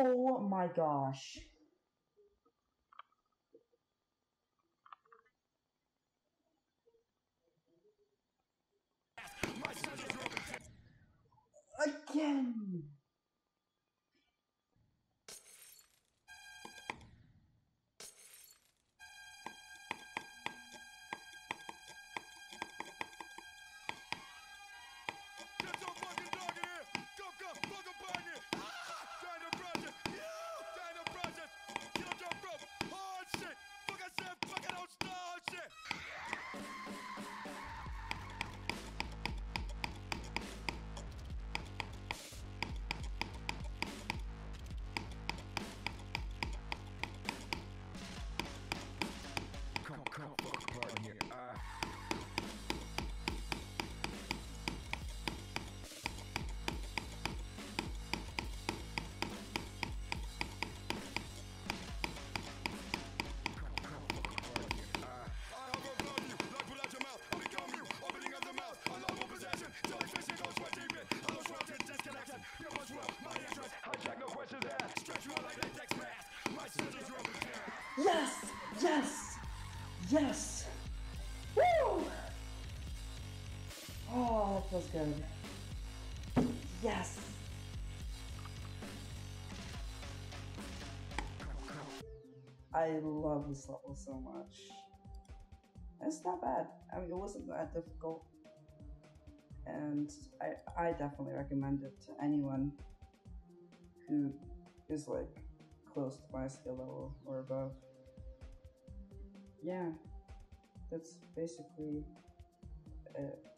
Oh my gosh. Again! Get your fucking dog in here! Go, fuck up on you! Trying to process! Trying to process! Get up your rope! Hard shit! Fuck I said, fuck I don't start shit! Come, fuck apart in here. Yes! Yes! Yes! Woo! Oh, that feels good. Yes! I love this level so much. It's not bad. I mean, it wasn't that difficult. And I definitely recommend it to anyone who is like close to my skill level or above. Yeah, that's basically it.